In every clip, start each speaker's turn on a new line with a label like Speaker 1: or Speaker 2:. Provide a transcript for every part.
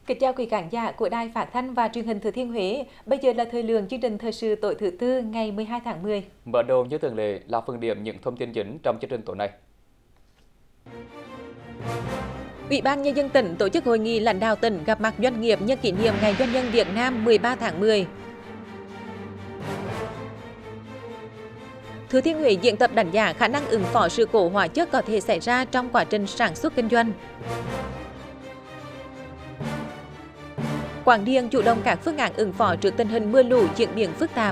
Speaker 1: Kính chào quý khán giả của Đài Phát thanh và Truyền hình Thừa Thiên Huế. Bây giờ là thời lượng chương trình thời sự tối thứ tư ngày 12 tháng 10.
Speaker 2: Mở đầu như thường lệ là phần điểm những thông tin chính trong chương trình tối nay.
Speaker 1: Ủy ban Nhân dân tỉnh tổ chức hội nghị lãnh đạo tỉnh gặp mặt doanh nghiệp nhân kỷ niệm Ngày Doanh nhân Việt Nam 13 tháng 10. Thừa Thiên Huế diễn tập đánh giá khả năng ứng phó sự cố hóa chất có thể xảy ra trong quá trình sản xuất kinh doanh. Quảng Điền chủ động các phương án ứng phó trước tình hình mưa lũ diễn biến phức tạp.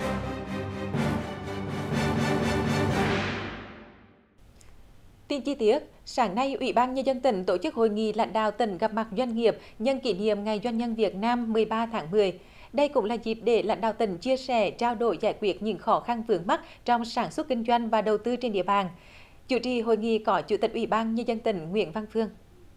Speaker 1: Tin chi tiết, sáng nay Ủy ban Nhân dân tỉnh tổ chức hội nghị lãnh đạo tỉnh gặp mặt doanh nghiệp nhân kỷ niệm Ngày Doanh nhân Việt Nam 13 tháng 10. Đây cũng là dịp để lãnh đạo tỉnh chia sẻ, trao đổi giải quyết những khó khăn vướng mắc trong sản xuất kinh doanh và đầu tư trên địa bàn. Chủ trì hội nghị có Chủ tịch Ủy ban Nhân dân tỉnh Nguyễn Văn Phương.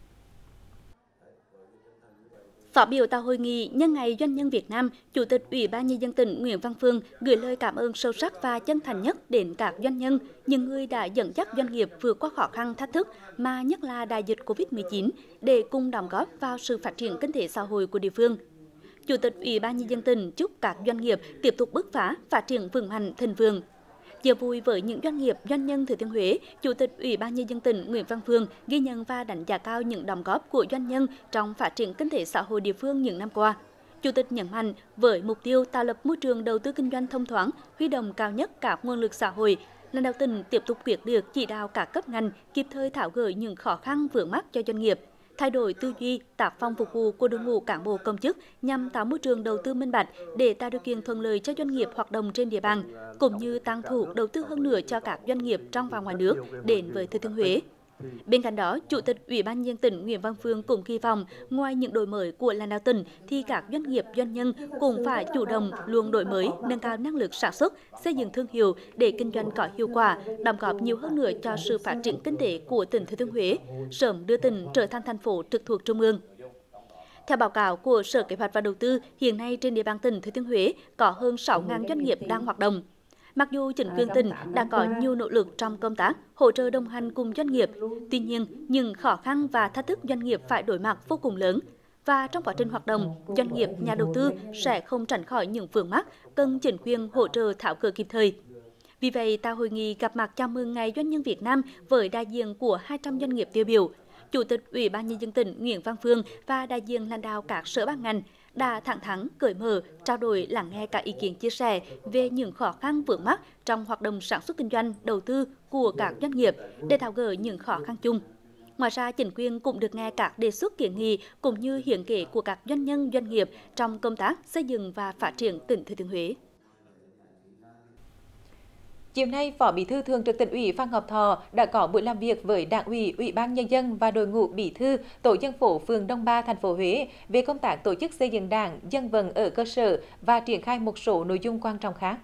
Speaker 3: Phát biểu tại hội nghị nhân ngày Doanh nhân Việt Nam, Chủ tịch Ủy ban Nhân dân tỉnh Nguyễn Văn Phương gửi lời cảm ơn sâu sắc và chân thành nhất đến các doanh nhân, những người đã dẫn dắt doanh nghiệp vượt qua khó khăn thách thức mà nhất là đại dịch Covid-19 để cùng đóng góp vào sự phát triển kinh tế xã hội của địa phương. Chủ tịch Ủy ban Nhân dân tỉnh chúc các doanh nghiệp tiếp tục bứt phá, phát triển vững mạnh, thịnh vượng. Chia vui với những doanh nghiệp, doanh nhân Thừa Thiên Huế, Chủ tịch Ủy ban Nhân dân tỉnh Nguyễn Văn Phương ghi nhận và đánh giá cao những đóng góp của doanh nhân trong phát triển kinh tế xã hội địa phương những năm qua. Chủ tịch nhấn mạnh, với mục tiêu tạo lập môi trường đầu tư kinh doanh thông thoáng, huy động cao nhất các nguồn lực xã hội, lãnh đạo tỉnh tiếp tục quyết liệt chỉ đạo các cấp ngành kịp thời tháo gỡ những khó khăn vướng mắc cho doanh nghiệp, thay đổi tư duy, tác phong phục vụ của đội ngũ cán bộ công chức nhằm tạo môi trường đầu tư minh bạch để tạo điều kiện thuận lợi cho doanh nghiệp hoạt động trên địa bàn, cũng như tăng thu hút đầu tư hơn nữa cho các doanh nghiệp trong và ngoài nước đến với Thừa Thiên Huế. Bên cạnh đó, Chủ tịch Ủy ban Nhân dân tỉnh Nguyễn Văn Phương cũng kỳ vọng, ngoài những đổi mới của lãnh đạo tỉnh, thì các doanh nghiệp doanh nhân cũng phải chủ động luôn đổi mới, nâng cao năng lực sản xuất, xây dựng thương hiệu để kinh doanh có hiệu quả, đóng góp nhiều hơn nữa cho sự phát triển kinh tế của tỉnh Thừa Thiên Huế, sớm đưa tỉnh trở thành thành phố trực thuộc trung ương. Theo báo cáo của Sở Kế hoạch và Đầu tư, hiện nay trên địa bàn tỉnh Thừa Thiên Huế có hơn 6.000 doanh nghiệp đang hoạt động. Mặc dù chính quyền tỉnh đã có nhiều nỗ lực trong công tác hỗ trợ đồng hành cùng doanh nghiệp, tuy nhiên những khó khăn và thách thức doanh nghiệp phải đối mặt vô cùng lớn. Và trong quá trình hoạt động, doanh nghiệp, nhà đầu tư sẽ không tránh khỏi những vướng mắc cần chính quyền hỗ trợ tháo gỡ kịp thời. Vì vậy, tại hội nghị gặp mặt chào mừng Ngày Doanh nhân Việt Nam với đại diện của 200 doanh nghiệp tiêu biểu, Chủ tịch Ủy ban Nhân dân tỉnh Nguyễn Văn Phương và đại diện lãnh đạo các sở ban ngành đã thẳng thắn, cởi mở, trao đổi lắng nghe các ý kiến chia sẻ về những khó khăn vướng mắc trong hoạt động sản xuất kinh doanh, đầu tư của các doanh nghiệp để tháo gỡ những khó khăn chung. Ngoài ra, chính quyền cũng được nghe các đề xuất kiến nghị cũng như hiến kế của các doanh nhân, doanh nghiệp trong công tác xây dựng và phát triển tỉnh Thừa Thiên Huế.
Speaker 1: Chiều nay, Phó Bí thư Thường trực Tỉnh ủy Phan Ngọc Thọ đã có buổi làm việc với Đảng ủy, Ủy ban Nhân dân và đội ngũ bí thư tổ dân phố phường Đông Ba, thành phố Huế về công tác tổ chức xây dựng Đảng, dân vận ở cơ sở và triển khai một số nội dung quan trọng khác.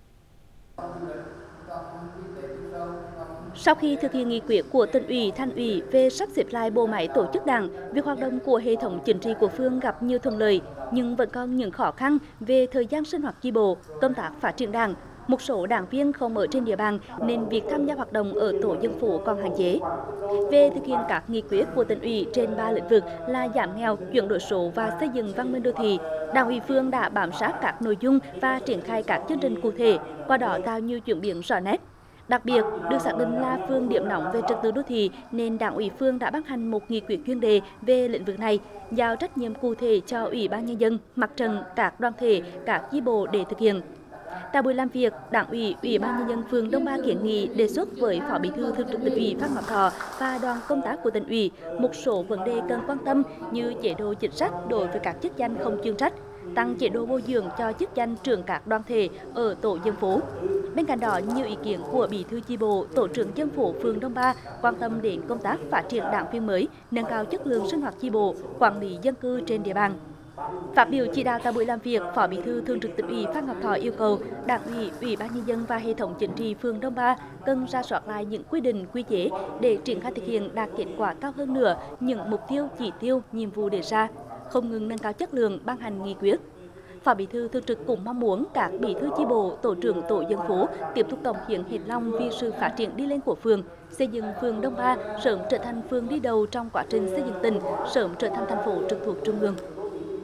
Speaker 3: Sau khi thực hiện nghị quyết của Tỉnh ủy, Thành ủy về sắp xếp lại bộ máy tổ chức Đảng, việc hoạt động của hệ thống chính trị của phường gặp nhiều thuận lợi, nhưng vẫn còn những khó khăn về thời gian sinh hoạt chi bộ, công tác phát triển Đảng. Một số đảng viên không ở trên địa bàn nên việc tham gia hoạt động ở tổ dân phố còn hạn chế. Về thực hiện các nghị quyết của Tỉnh ủy trên 3 lĩnh vực là giảm nghèo, chuyển đổi số và xây dựng văn minh đô thị, Đảng ủy phường đã bám sát các nội dung và triển khai các chương trình cụ thể, qua đó tạo nhiều chuyển biến rõ nét. Đặc biệt, được xác định là phường điểm nóng về trật tự đô thị nên Đảng ủy phường đã ban hành một nghị quyết chuyên đề về lĩnh vực này, giao trách nhiệm cụ thể cho Ủy ban Nhân dân, Mặt trận, các đoàn thể, các chi bộ để thực hiện. Tại buổi làm việc, Đảng ủy, Ủy ban Nhân dân phường Đông Ba kiến nghị đề xuất với Phó Bí thư Thường trực Tỉnh ủy Phan Ngọc Thọ và đoàn công tác của Tỉnh ủy một số vấn đề cần quan tâm như chế độ chính sách đối với các chức danh không chuyên trách, tăng chế độ bồi dưỡng cho chức danh trưởng các đoàn thể ở tổ dân phố. Bên cạnh đó, nhiều ý kiến của Bí thư chi bộ, tổ trưởng dân phố phường Đông Ba quan tâm đến công tác phát triển đảng viên mới, nâng cao chất lượng sinh hoạt chi bộ, quản lý dân cư trên địa bàn. Phát biểu chỉ đạo tại buổi làm việc, Phó Bí thư Thường trực Tỉnh ủy Phan Ngọc Thọ yêu cầu Đảng ủy, Ủy ban Nhân dân và hệ thống chính trị phường Đông Ba cần rà soát lại những quy định, quy chế để triển khai thực hiện đạt kết quả cao hơn nữa những mục tiêu, chỉ tiêu, nhiệm vụ đề ra, không ngừng nâng cao chất lượng ban hành nghị quyết. Phó Bí thư Thường trực cũng mong muốn các bí thư chi bộ, tổ trưởng tổ dân phố tiếp tục cống hiến hết lòng vì sự phát triển đi lên của phường, xây dựng phường Đông Ba sớm trở thành phường đi đầu trong quá trình xây dựng tỉnh, sớm trở thành thành phố trực thuộc trung ương.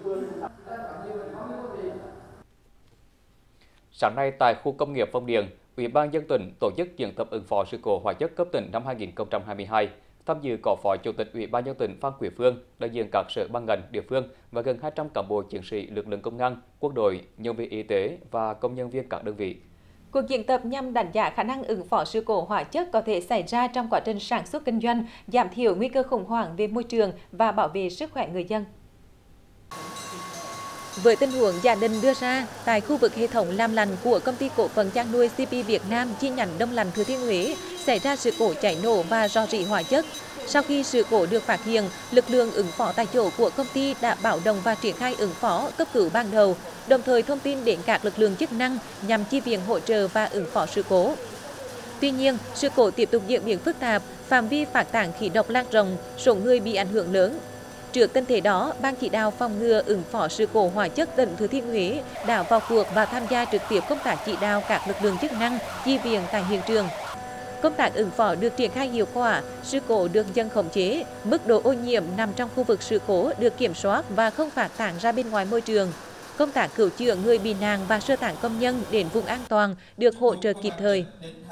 Speaker 2: Sáng nay tại khu công nghiệp Phong Điền, Ủy ban nhân dân tỉnh tổ chức diễn tập ứng phó sự cố hóa chất cấp tỉnh năm 2022. Tham dự có Phó Chủ tịch Ủy ban nhân dân tỉnh Phan Quý Phương, đại diện các sở ban ngành địa phương và gần 200 cán bộ chiến sĩ lực lượng công an, quân đội, nhân viên y tế và công nhân viên các đơn vị.
Speaker 1: Cuộc diễn tập nhằm đánh giá khả năng ứng phó sự cố hóa chất có thể xảy ra trong quá trình sản xuất kinh doanh, giảm thiểu nguy cơ khủng hoảng về môi trường và bảo vệ sức khỏe người dân. Với tình huống giả định đưa ra tại khu vực hệ thống làm lạnh của công ty cổ phần chăn nuôi CP Việt Nam chi nhánh Đông Lạnh Thừa Thiên Huế xảy ra sự cố cháy nổ và rò rỉ hóa chất. Sau khi sự cố được phát hiện, lực lượng ứng phó tại chỗ của công ty đã báo động và triển khai ứng phó cấp cứu ban đầu, đồng thời thông tin đến các lực lượng chức năng nhằm chi viện hỗ trợ và ứng phó sự cố. Tuy nhiên, sự cố tiếp tục diễn biến phức tạp, phạm vi phát tán khí độc lan rộng, số người bị ảnh hưởng lớn. Trước tình thế đó, Ban chỉ đạo phòng ngừa ứng phó sự cố hóa chất tỉnh Thừa Thiên Huế đã vào cuộc và tham gia trực tiếp công tác chỉ đạo các lực lượng chức năng chi viện tại hiện trường. Công tác ứng phó được triển khai hiệu quả, sự cố được dần khống chế, mức độ ô nhiễm nằm trong khu vực sự cố được kiểm soát và không phát tán ra bên ngoài môi trường. Công tác cứu chữa người bị nạn và sơ tán công nhân đến vùng an toàn được hỗ trợ kịp thời.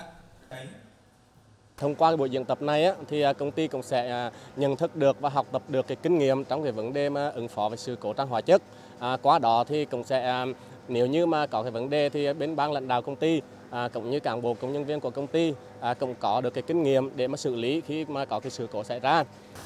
Speaker 4: Thông qua buổi diễn tập này thì công ty cũng sẽ nhận thức được và học tập được cái kinh nghiệm trong cái vấn đề mà ứng phó với sự cố trong hóa chất. Qua đó thì cũng sẽ nếu như mà có cái vấn đề thì bên ban lãnh đạo công ty cũng như cán bộ công nhân viên của công ty cũng có được cái kinh nghiệm để mà xử lý khi mà có cái sự cố xảy ra.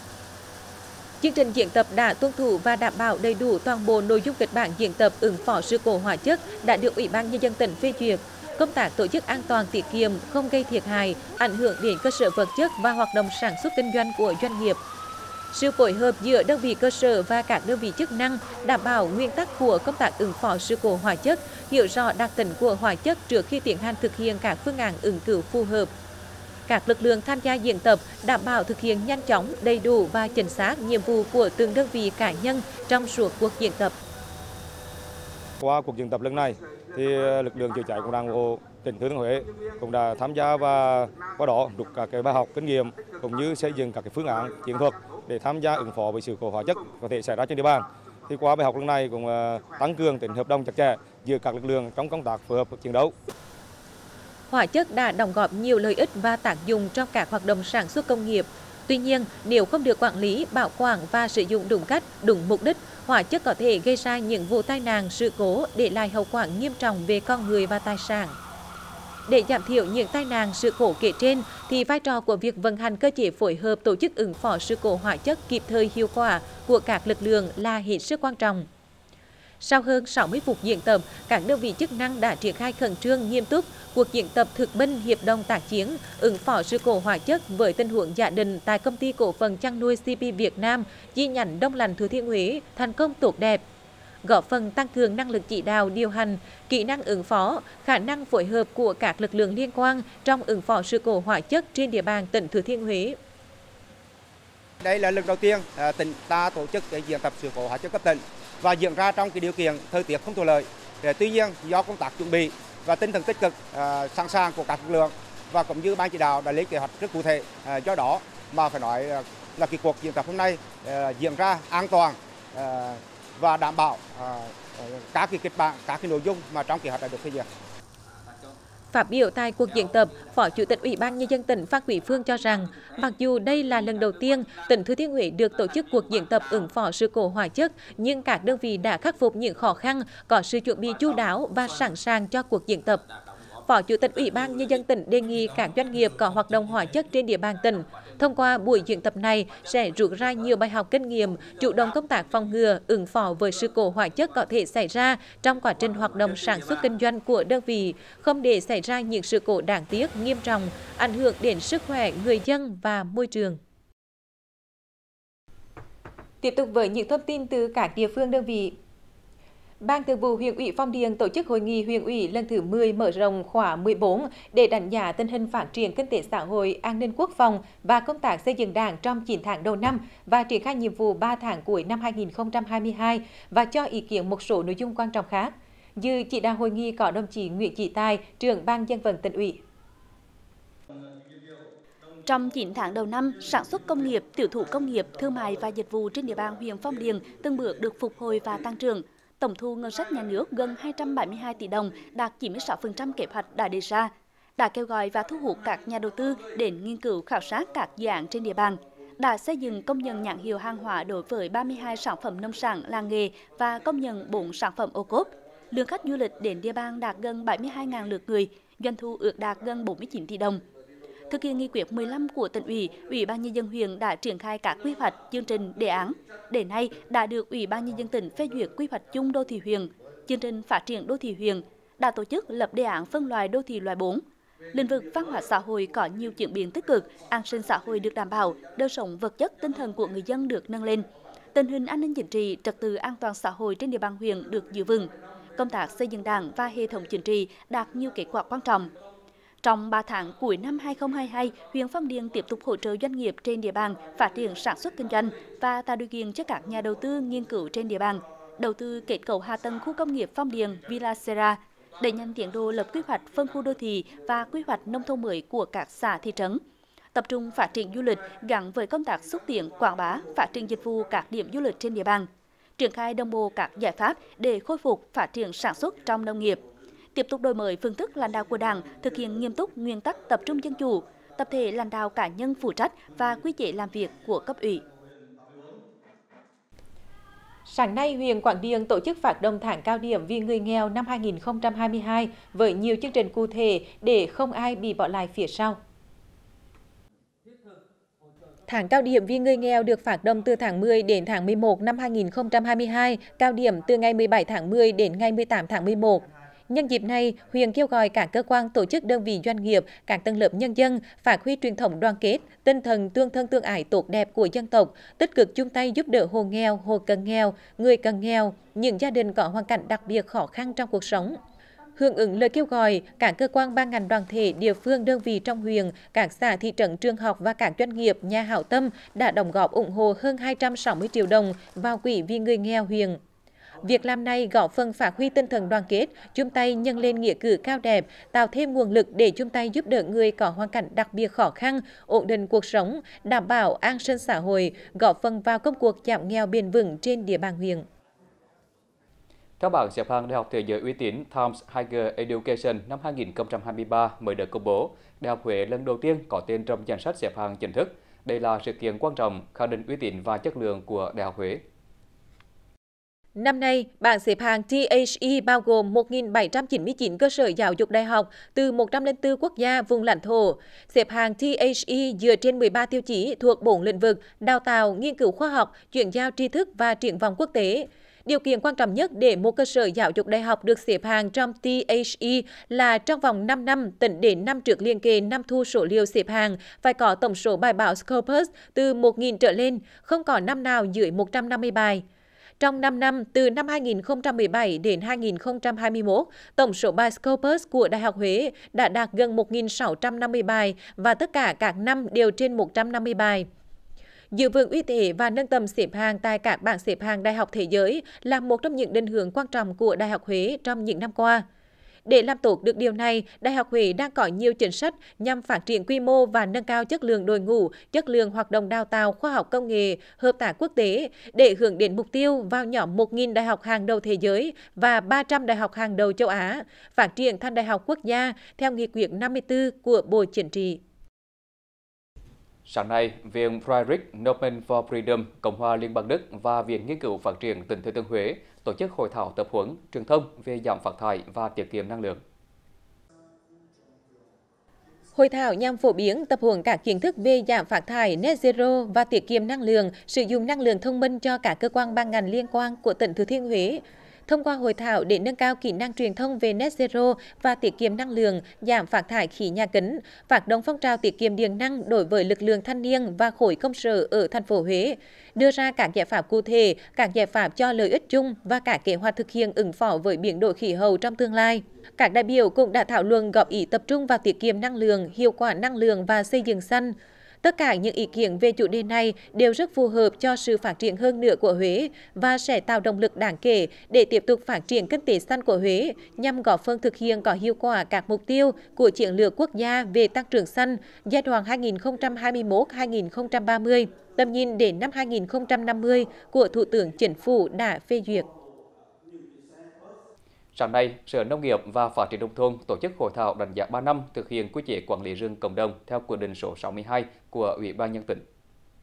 Speaker 1: Chương trình diễn tập đã tuân thủ và đảm bảo đầy đủ toàn bộ nội dung kịch bản diễn tập ứng phó sự cố hóa chất đã được Ủy ban nhân dân tỉnh phê duyệt. Công tác tổ chức an toàn tiết kiệm, không gây thiệt hại, ảnh hưởng đến cơ sở vật chất và hoạt động sản xuất kinh doanh của doanh nghiệp. Sự phối hợp giữa đơn vị cơ sở và các đơn vị chức năng đảm bảo nguyên tắc của công tác ứng phó sự cố hóa chất, hiểu rõ đặc tính của hóa chất trước khi tiến hành thực hiện các phương án ứng cứu phù hợp. Các lực lượng tham gia diễn tập đảm bảo thực hiện nhanh chóng, đầy đủ và chính xác nhiệm vụ của từng đơn vị cá nhân trong suốt cuộc diễn tập.
Speaker 5: Qua cuộc diễn tập lần này, thì lực lượng chữa cháy cũng đang hộ tỉnh Thừa Thiên Huế cũng đã tham gia và qua đó rút các cái bài học kinh nghiệm cũng như xây dựng các cái phương án chiến thuật để tham gia ứng phó với sự cố hóa chất có thể xảy ra trên địa bàn. Thì qua bài học lần này cũng tăng cường tính hợp đồng chặt chẽ giữa các lực lượng trong công tác phối hợp chiến đấu.
Speaker 1: Hóa chất đã đóng góp nhiều lợi ích và tác dụng trong các hoạt động sản xuất công nghiệp. Tuy nhiên, nếu không được quản lý, bảo quản và sử dụng đúng cách, đúng mục đích, hóa chất có thể gây ra những vụ tai nạn, sự cố để lại hậu quả nghiêm trọng về con người và tài sản. Để giảm thiểu những tai nạn, sự cố kể trên, thì vai trò của việc vận hành cơ chế phối hợp tổ chức ứng phó sự cố hóa chất kịp thời hiệu quả của các lực lượng là hết sức quan trọng. Sau hơn 60 phút diễn tập, các đơn vị chức năng đã triển khai khẩn trương, nghiêm túc cuộc diễn tập thực binh hiệp đồng tác chiến, ứng phó sự cố hóa chất với tình huống giả định tại công ty cổ phần chăn nuôi CP Việt Nam, chi nhánh Đông Lạnh Thừa Thiên Huế thành công tốt đẹp, góp phần tăng cường năng lực chỉ đạo, điều hành, kỹ năng ứng phó, khả năng phối hợp của các lực lượng liên quan trong ứng phó sự cố hóa chất trên địa bàn tỉnh Thừa Thiên Huế.
Speaker 6: Đây là lần đầu tiên tỉnh ta tổ chức cái diễn tập sự cố hóa chất cấp tỉnh và diễn ra trong cái điều kiện thời tiết không thuận lợi. Tuy nhiên, do công tác chuẩn bị và tinh thần tích cực, sẵn sàng của các lực lượng và cũng như ban chỉ đạo đã lên kế hoạch rất cụ thể, do đó mà phải nói là cái cuộc diễn tập hôm nay diễn ra an toàn và đảm bảo các cái kịch bản, các cái nội dung mà trong kế hoạch đã được phê duyệt.
Speaker 1: Phát biểu tại cuộc diễn tập, Phó Chủ tịch Ủy ban nhân dân tỉnh Phan Quý Phương cho rằng, mặc dù đây là lần đầu tiên tỉnh Thừa Thiên Huế được tổ chức cuộc diễn tập ứng phó sự cố hóa chất, nhưng các đơn vị đã khắc phục những khó khăn, có sự chuẩn bị chu đáo và sẵn sàng cho cuộc diễn tập. Phó Chủ tịch Ủy ban nhân dân tỉnh đề nghị các doanh nghiệp có hoạt động hóa chất trên địa bàn tỉnh, thông qua buổi diễn tập này sẽ rút ra nhiều bài học kinh nghiệm, chủ động công tác phòng ngừa, ứng phó với sự cố hóa chất có thể xảy ra trong quá trình hoạt động sản xuất kinh doanh của đơn vị, không để xảy ra những sự cố đáng tiếc, nghiêm trọng, ảnh hưởng đến sức khỏe người dân và môi trường. Tiếp tục với những thông tin từ các địa phương đơn vị. Ban Thường vụ Huyện ủy Phong Điền tổ chức hội nghị huyện ủy lần thứ 10 mở rộng khóa 14 để đánh giá tình hình phát triển kinh tế xã hội, an ninh quốc phòng và công tác xây dựng Đảng trong 9 tháng đầu năm và triển khai nhiệm vụ 3 tháng cuối năm 2022 và cho ý kiến một số nội dung quan trọng khác. Dự chỉ đạo hội nghị có đồng chí Nguyễn Chí Tài, trưởng Ban Dân vận Tỉnh ủy.
Speaker 3: Trong 9 tháng đầu năm, sản xuất công nghiệp, tiểu thủ công nghiệp, thương mại và dịch vụ trên địa bàn huyện Phong Điền từng bước được phục hồi và tăng trưởng. tổng thu ngân sách nhà nước gần 272 tỷ đồng, đạt 96% kế hoạch đã đề ra, đã kêu gọi và thu hút các nhà đầu tư đến nghiên cứu khảo sát các dự án trên địa bàn, đã xây dựng công nhận nhãn hiệu hàng hóa đối với 32 sản phẩm nông sản làng nghề và công nhận 4 sản phẩm ô cốp. Lượng khách du lịch đến địa bàn đạt gần 72.000 lượt người, doanh thu ước đạt gần 49 tỷ đồng. Thực hiện nghị quyết 15 của tỉnh ủy, Ủy ban nhân dân huyện đã triển khai các quy hoạch, chương trình, đề án. Đến nay đã được Ủy ban nhân dân tỉnh phê duyệt quy hoạch chung đô thị huyện, chương trình phát triển đô thị huyện, đã tổ chức lập đề án phân loại đô thị loại 4. Lĩnh vực văn hóa xã hội có nhiều chuyển biến tích cực, an sinh xã hội được đảm bảo, đời sống vật chất tinh thần của người dân được nâng lên. Tình hình an ninh chính trị, trật tự an toàn xã hội trên địa bàn huyện được giữ vững. Công tác xây dựng Đảng và hệ thống chính trị đạt nhiều kết quả quan trọng. Trong 3 tháng cuối năm 2022, huyện Phong Điền tiếp tục hỗ trợ doanh nghiệp trên địa bàn phát triển sản xuất kinh doanh và tạo điều kiện cho các nhà đầu tư nghiên cứu trên địa bàn, đầu tư kết cấu hạ tầng khu công nghiệp Phong Điền, Villa Sera, đẩy nhanh tiến độ lập quy hoạch phân khu đô thị và quy hoạch nông thôn mới của các xã thị trấn. Tập trung phát triển du lịch gắn với công tác xúc tiến, quảng bá, phát triển dịch vụ các điểm du lịch trên địa bàn. Triển khai đồng bộ các giải pháp để khôi phục phát triển sản xuất trong nông nghiệp. Tiếp tục đổi mới phương thức lãnh đạo của Đảng, thực hiện nghiêm túc nguyên tắc tập trung dân chủ, tập thể lãnh đạo cá nhân phụ trách và quy chế làm việc của cấp ủy.
Speaker 1: Sáng nay, huyện Quảng Điền tổ chức phát động tháng cao điểm vì người nghèo năm 2022 với nhiều chương trình cụ thể để không ai bị bỏ lại phía sau. Tháng cao điểm vì người nghèo được phát động từ tháng 10 đến tháng 11 năm 2022, cao điểm từ ngày 17 tháng 10 đến ngày 18 tháng 11. Nhân dịp này, huyện kêu gọi các cơ quan, tổ chức, đơn vị, doanh nghiệp, các tầng lớp nhân dân phát huy truyền thống đoàn kết, tinh thần tương thân tương ái tốt đẹp của dân tộc, tích cực chung tay giúp đỡ hộ nghèo, hộ cận nghèo, người cận nghèo, những gia đình có hoàn cảnh đặc biệt khó khăn trong cuộc sống. Hưởng ứng lời kêu gọi, các cơ quan ban ngành đoàn thể, địa phương, đơn vị trong huyện, các xã thị trấn, trường học và các doanh nghiệp, nhà hảo tâm đã đóng góp ủng hộ hơn 260 triệu đồng vào quỹ vì người nghèo huyện. Việc làm này góp phần phát huy tinh thần đoàn kết, chung tay nhân lên nghĩa cử cao đẹp, tạo thêm nguồn lực để chung tay giúp đỡ người có hoàn cảnh đặc biệt khó khăn, ổn định cuộc sống, đảm bảo an sinh xã hội, góp phần vào công cuộc giảm nghèo bền vững trên địa bàn huyện.
Speaker 2: Các bảng xếp hạng Đại học Thế giới uy tín Times Higher Education năm 2023 mới được công bố. Đại học Huế lần đầu tiên có tên trong danh sách xếp hạng chính thức. Đây là sự kiện quan trọng, khẳng định uy tín và chất lượng của Đại học Huế.
Speaker 1: Năm nay, bảng xếp hạng THE bao gồm 1.799 cơ sở giáo dục đại học từ 104 quốc gia vùng lãnh thổ. Xếp hạng THE dựa trên 13 tiêu chí thuộc 4 lĩnh vực: đào tạo, nghiên cứu khoa học, chuyển giao tri thức và triển vọng quốc tế. Điều kiện quan trọng nhất để một cơ sở giáo dục đại học được xếp hạng trong THE là trong vòng 5 năm tính đến năm trước liên kề năm thu số liệu xếp hạng phải có tổng số bài báo Scopus từ 1.000 trở lên, không có năm nào dưới 150 bài. Trong 5 năm, từ năm 2017 đến 2021, tổng số bài Scopus của Đại học Huế đã đạt gần 1.650 bài và tất cả các năm đều trên 150 bài. Giữ vững uy tín và nâng tầm xếp hạng tại các bảng xếp hạng đại học thế giới là một trong những định hướng quan trọng của Đại học Huế trong những năm qua. Để làm tốt được điều này, Đại học Huế đang có nhiều chính sách nhằm phát triển quy mô và nâng cao chất lượng đội ngũ, chất lượng hoạt động đào tạo khoa học công nghệ, hợp tác quốc tế để hướng đến mục tiêu vào nhóm 1.000 đại học hàng đầu thế giới và 300 đại học hàng đầu châu Á, phát triển thành đại học quốc gia theo nghị quyết 54 của Bộ Chính trị.
Speaker 2: Sáng nay, Viện Friedrich Naumann for Freedom, Cộng hòa Liên bang Đức và Viện Nghiên cứu Phát triển tỉnh Thừa Thiên Huế tổ chức hội thảo tập huấn truyền thông về giảm phát thải và tiết kiệm năng lượng.
Speaker 1: Hội thảo nhằm phổ biến tập huấn các kiến thức về giảm phát thải net zero và tiết kiệm năng lượng, sử dụng năng lượng thông minh cho các cơ quan ban ngành liên quan của tỉnh Thừa Thiên Huế. Thông qua hội thảo để nâng cao kỹ năng truyền thông về net zero và tiết kiệm năng lượng, giảm phát thải khí nhà kính, phát động phong trào tiết kiệm điện năng đối với lực lượng thanh niên và khối công sở ở thành phố Huế, đưa ra các giải pháp cụ thể, các giải pháp cho lợi ích chung và các kế hoạch thực hiện ứng phó với biến đổi khí hậu trong tương lai. Các đại biểu cũng đã thảo luận góp ý tập trung vào tiết kiệm năng lượng, hiệu quả năng lượng và xây dựng xanh. Tất cả những ý kiến về chủ đề này đều rất phù hợp cho sự phát triển hơn nữa của Huế và sẽ tạo động lực đáng kể để tiếp tục phát triển kinh tế xanh của Huế nhằm góp phần thực hiện có hiệu quả các mục tiêu của chiến lược quốc gia về tăng trưởng xanh giai đoạn 2021-2030, tầm nhìn đến năm 2050 của Thủ tướng Chính phủ đã phê duyệt.
Speaker 2: Sáng nay, Sở Nông nghiệp và Phát triển nông thôn tổ chức hội thảo đánh giá 3 năm thực hiện quy chế quản lý rừng cộng đồng theo quyết định số 62 của Ủy ban nhân dân tỉnh.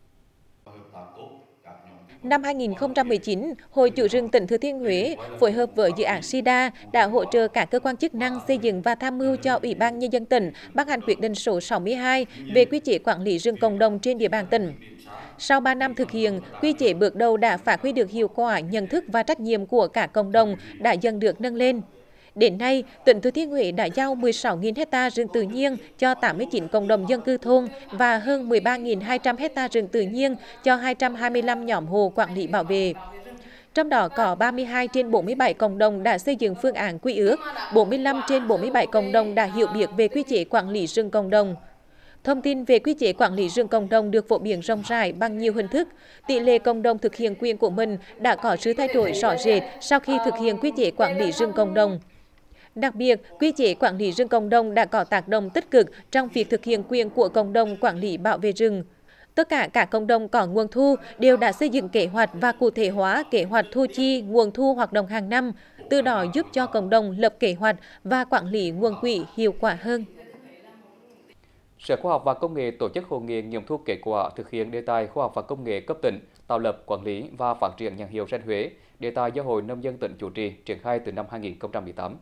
Speaker 1: Năm 2019, Hội Chủ rừng tỉnh Thừa Thiên Huế phối hợp với dự án SIDA đã hỗ trợ các cơ quan chức năng xây dựng và tham mưu cho Ủy ban Nhân dân tỉnh ban hành quyết định số 62 về quy chế quản lý rừng cộng đồng trên địa bàn tỉnh. Sau 3 năm thực hiện, quy chế bước đầu đã phát huy được hiệu quả, nhận thức và trách nhiệm của cả cộng đồng đã dần được nâng lên. Đến nay, tỉnh Thừa Thiên Huế đã giao 16.000 ha rừng tự nhiên cho 89 cộng đồng dân cư thôn và hơn 13.200 ha rừng tự nhiên cho 225 nhóm hộ quản lý bảo vệ. Trong đó có 32 trên 47 cộng đồng đã xây dựng phương án quy ước, 45 trên 47 cộng đồng đã hiểu biết về quy chế quản lý rừng cộng đồng. Thông tin về quy chế quản lý rừng cộng đồng được phổ biến rộng rãi bằng nhiều hình thức. Tỷ lệ cộng đồng thực hiện quyền của mình đã có sự thay đổi rõ rệt sau khi thực hiện quy chế quản lý rừng cộng đồng. Đặc biệt, quy chế quản lý rừng cộng đồng đã có tác động tích cực trong việc thực hiện quyền của cộng đồng quản lý bảo vệ rừng. Tất cả các cộng đồng có nguồn thu đều đã xây dựng kế hoạch và cụ thể hóa kế hoạch thu chi nguồn thu hoạt động hàng năm, từ đó giúp cho cộng đồng lập kế hoạch và quản lý nguồn quỹ hiệu quả hơn.
Speaker 2: Sở Khoa học và Công nghệ tổ chức hội nghị nghiệm thu kết quả thực hiện đề tài khoa học và công nghệ cấp tỉnh, tạo lập, quản lý và phát triển nhãn hiệu sen Huế, đề tài do Hội Nông dân tỉnh chủ trì, triển khai từ năm 2018.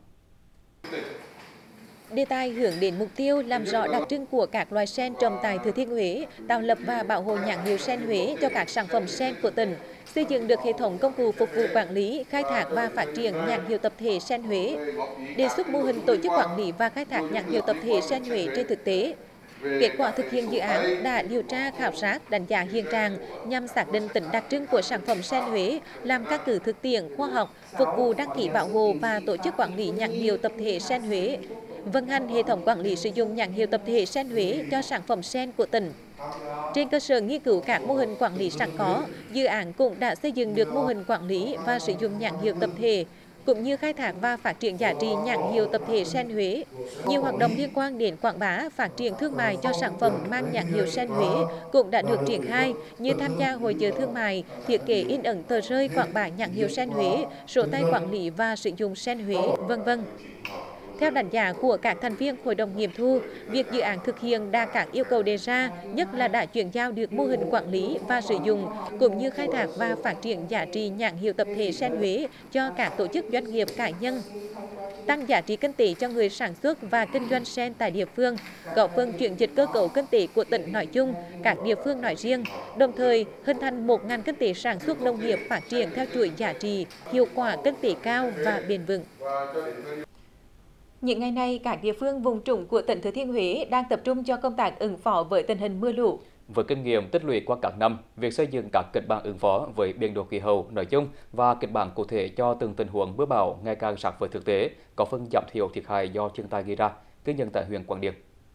Speaker 1: Đề tài hướng đến mục tiêu làm rõ đặc trưng của các loài sen trồng tại Thừa Thiên Huế, tạo lập và bảo hộ nhãn hiệu sen Huế cho các sản phẩm sen của tỉnh, xây dựng được hệ thống công cụ phục vụ quản lý, khai thác và phát triển nhãn hiệu tập thể sen Huế, đề xuất mô hình tổ chức quản lý và khai thác nhãn hiệu tập thể sen Huế trên thực tế. Kết quả thực hiện dự án đã điều tra, khảo sát, đánh giá hiện trạng nhằm xác định tính đặc trưng của sản phẩm sen Huế, làm căn cứ thực tiễn khoa học, phục vụ đăng ký bảo hộ và tổ chức quản lý nhãn hiệu tập thể sen Huế, vận hành hệ thống quản lý sử dụng nhãn hiệu tập thể sen Huế cho sản phẩm sen của tỉnh. Trên cơ sở nghiên cứu các mô hình quản lý sẵn có, dự án cũng đã xây dựng được mô hình quản lý và sử dụng nhãn hiệu tập thể, cũng như khai thác và phát triển giá trị nhãn hiệu tập thể sen Huế. Nhiều hoạt động liên quan đến quảng bá, phát triển thương mại cho sản phẩm mang nhãn hiệu sen Huế cũng đã được triển khai, như tham gia hội chợ thương mại, thiết kế in ấn tờ rơi quảng bá nhãn hiệu sen Huế, sổ tay quản lý và sử dụng sen Huế, v.v. Theo đánh giá của các thành viên hội đồng nghiệm thu, việc dự án thực hiện đạt các yêu cầu đề ra, nhất là đã chuyển giao được mô hình quản lý và sử dụng, cũng như khai thác và phát triển giá trị nhãn hiệu tập thể sen Huế cho các tổ chức doanh nghiệp cá nhân, tăng giá trị kinh tế cho người sản xuất và kinh doanh sen tại địa phương, góp phần chuyển dịch cơ cấu kinh tế của tỉnh nói chung, các địa phương nói riêng, đồng thời hình thành một ngành kinh tế sản xuất nông nghiệp phát triển theo chuỗi giá trị, hiệu quả kinh tế cao và bền vững. Những ngày này, các địa phương vùng trũng của tỉnh Thừa Thiên Huế đang tập trung cho công tác ứng phó với tình hình mưa lũ.
Speaker 2: Với kinh nghiệm tích lũy qua các năm, việc xây dựng các kịch bản ứng phó với biến đổi khí hậu nói chung và kịch bản cụ thể cho từng tình huống mưa bão ngày càng sát với thực tế, có phần giảm thiểu thiệt hại do thiên tai gây ra, ghi nhận tại huyện Quảng Điền.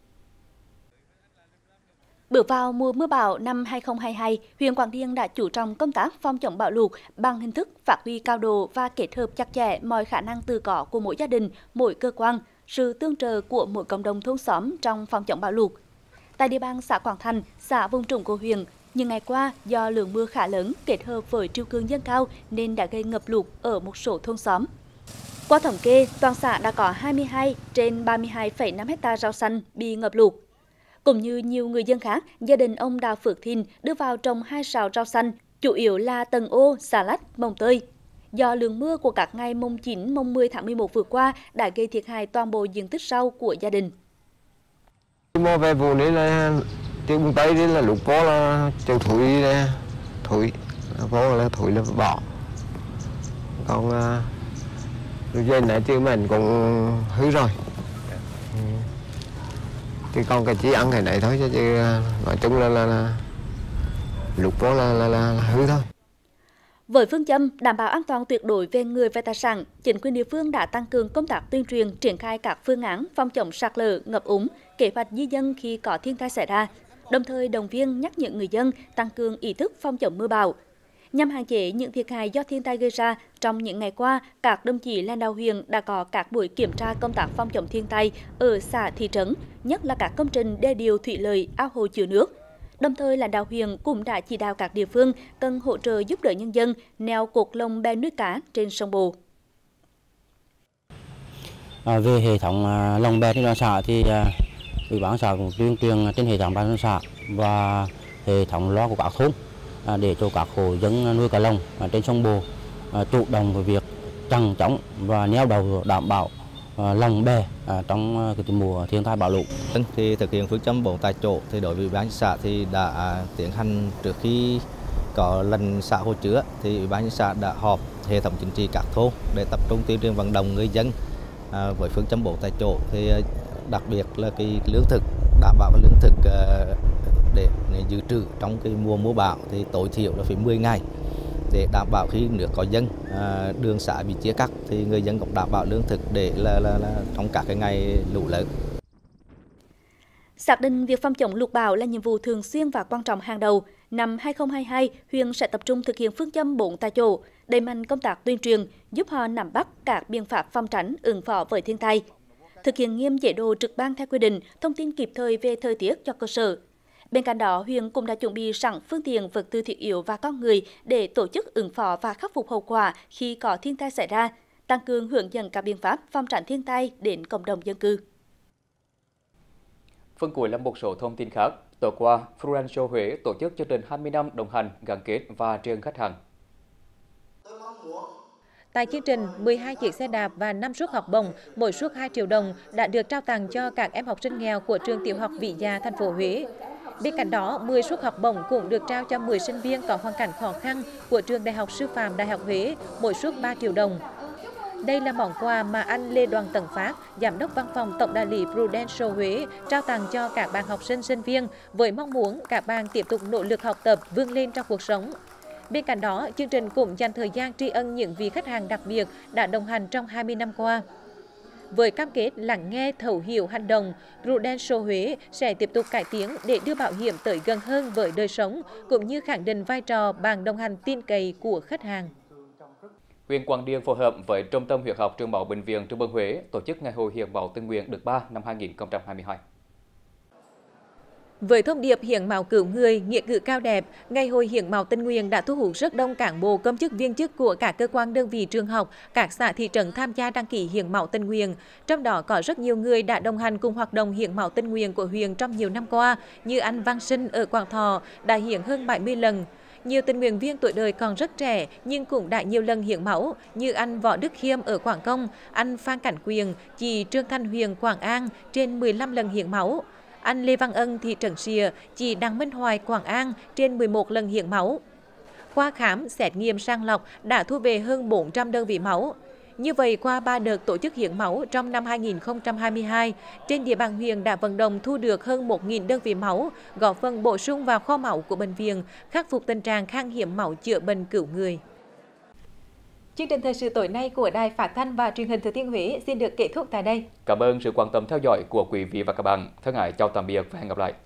Speaker 3: Bước vào mùa mưa bão năm 2022, huyện Quảng Điền đã chú trọng công tác phòng chống bão lụt bằng hình thức phát huy cao độ và kết hợp chặt chẽ mọi khả năng tự có của mỗi gia đình, mỗi cơ quan, sự tương trợ của mỗi cộng đồng thôn xóm trong phòng chống bão lụt. Tại địa bàn xã Quảng Thành, xã vùng trũng của huyện, những ngày qua do lượng mưa khá lớn kết hợp với triều cường dâng cao nên đã gây ngập lụt ở một số thôn xóm. Qua thống kê, toàn xã đã có 22 trên 32,5 ha rau xanh bị ngập lụt. Cũng như nhiều người dân khác, gia đình ông Đào Phước Thìn đưa vào trồng 2 sào rau xanh, chủ yếu là tầng ô, xà lách, mồng tơi. Do lượng mưa của các ngày mùng 9, mùng 10 tháng 11 vừa qua đã gây thiệt hại toàn bộ diện tích rau của gia đình.
Speaker 7: Mua về vụ này là tiêu bông tây đấy là lục bó là châu thủi bó là thủi là bỏ. Còn dây này chứ mình cũng hư rồi. Thì con cái chỉ ăn cái này thôi chứ nói chung là lục bó là hư thôi.
Speaker 3: Với phương châm đảm bảo an toàn tuyệt đối về người và tài sản, chính quyền địa phương đã tăng cường công tác tuyên truyền, triển khai các phương án phòng chống sạt lở, ngập úng, kế hoạch di dân khi có thiên tai xảy ra, đồng thời động viên nhắc nhở người dân tăng cường ý thức phòng chống mưa bão. Nhằm hạn chế những thiệt hại do thiên tai gây ra, trong những ngày qua, các đồng chí lãnh đạo huyện đã có các buổi kiểm tra công tác phòng chống thiên tai ở xã thị trấn, nhất là các công trình đê điều thủy lợi, ao hồ chứa nước. Đồng thời, lãnh đạo huyện cũng đã chỉ đạo các địa phương cần hỗ trợ giúp đỡ nhân dân neo cột lồng bè nuôi cá trên sông Bồ.
Speaker 8: Về hệ thống lồng bè trên toàn xã thì ủy ban xã cũng tuyên truyền trên hệ thống ban dân xã và hệ thống loa của các thôn để cho các hộ dân nuôi cá lồng trên sông Bồ chủ động với việc chằng chống và neo đậu đảm bảo lồng bè trong cái mùa thiên tai bão lũ.
Speaker 9: Thì thực hiện phương châm 4 tại chỗ thì đối với ủy ban xã thì đã tiến hành trước khi có lần xã hồ chứa thì ủy ban xã đã họp hệ thống chính trị các thôn để tập trung tuyên truyền vận động người dân với phương châm 4 tại chỗ thì đặc biệt là cái lương thực, đảm bảo cái lương thực để dự trữ trong cái mùa mưa bão thì tối thiểu là phải 10 ngày để đảm bảo khi nước có dâng, đường xã bị chia cắt thì người dân cũng đảm bảo lương thực để là trong các cái ngày lũ lớn.
Speaker 3: Xác định việc phòng chống lụt bão là nhiệm vụ thường xuyên và quan trọng hàng đầu. Năm 2022, huyện sẽ tập trung thực hiện phương châm 4 tại chỗ, đẩy mạnh công tác tuyên truyền, giúp họ nắm bắt các biện pháp phòng tránh, ứng phó với thiên tai. Thực hiện nghiêm chế độ trực ban theo quy định, thông tin kịp thời về thời tiết cho cơ sở. Bên cạnh đó, huyện cũng đã chuẩn bị sẵn phương tiện, vật tư thiết yếu và con người để tổ chức ứng phó và khắc phục hậu quả khi có thiên tai xảy ra, tăng cường hướng dẫn các biện pháp phòng tránh thiên tai đến cộng đồng dân cư.
Speaker 2: Phần cuối là một số thông tin khác. Tối qua, Prudential Huế tổ chức chương trình 20 năm đồng hành, gắn kết và tri ân khách hàng.
Speaker 1: Tại chương trình, 12 chiếc xe đạp và 5 suất học bổng, mỗi suất 2 triệu đồng đã được trao tặng cho các em học sinh nghèo của trường tiểu học Vĩ Dạ, thành phố Huế. Bên cạnh đó, 10 suất học bổng cũng được trao cho 10 sinh viên có hoàn cảnh khó khăn của trường Đại học Sư phạm Đại học Huế, mỗi suất 3 triệu đồng. Đây là món quà mà anh Lê Đoàn Tấn Phát, Giám đốc Văn phòng Tổng đại lý Prudential Huế trao tặng cho các bạn học sinh, sinh viên với mong muốn các bạn tiếp tục nỗ lực học tập, vươn lên trong cuộc sống. Bên cạnh đó, chương trình cũng dành thời gian tri ân những vị khách hàng đặc biệt đã đồng hành trong 20 năm qua. Với cam kết lắng nghe, thấu hiểu, hành động, Prudential Huế sẽ tiếp tục cải tiến để đưa bảo hiểm tới gần hơn với đời sống, cũng như khẳng định vai trò bạn đồng hành tin cậy của khách hàng.
Speaker 2: Huyện Quảng Điền phối hợp với Trung tâm Huyết học Truyền máu Bệnh viện Trung ương Huế tổ chức Ngày hội hiến máu tình nguyện đợt 3 năm 2022.
Speaker 1: Với thông điệp hiến máu cứu người, nghĩa cử cao đẹp, Ngày hội hiến máu tình nguyện đã thu hút rất đông cán bộ, công chức, viên chức của các cơ quan, đơn vị, trường học, các xã thị trấn tham gia đăng ký hiến máu tình nguyện. Trong đó có rất nhiều người đã đồng hành cùng hoạt động hiến máu tình nguyện của huyện trong nhiều năm qua, như anh Văn Sinh ở Quảng Thọ đã hiến hơn 70 lần. Nhiều tình nguyện viên tuổi đời còn rất trẻ nhưng cũng đã nhiều lần hiến máu, như anh Võ Đức Khiêm ở Quảng Công, anh Phan Cảnh Quyền, chị Trương Thanh Huyền, Quảng An trên 15 lần hiến máu. Anh Lê Văn Ân, thị trấn Sịa, chị Đặng Minh Hoài, Quảng An trên 11 lần hiến máu. Qua khám, xét nghiệm, sàng lọc đã thu về hơn 400 đơn vị máu. Như vậy, qua 3 đợt tổ chức hiến máu trong năm 2022, trên địa bàn huyện đã vận động thu được hơn 1.000 đơn vị máu, góp phần bổ sung vào kho máu của bệnh viện, khắc phục tình trạng khan hiếm máu chữa bệnh cứu người. Chương trình thời sự tối nay của Đài Phát thanh và Truyền hình Thừa Thiên Huế xin được kết thúc tại đây.
Speaker 2: Cảm ơn sự quan tâm theo dõi của quý vị và các bạn. Thân ái chào tạm biệt và hẹn gặp lại.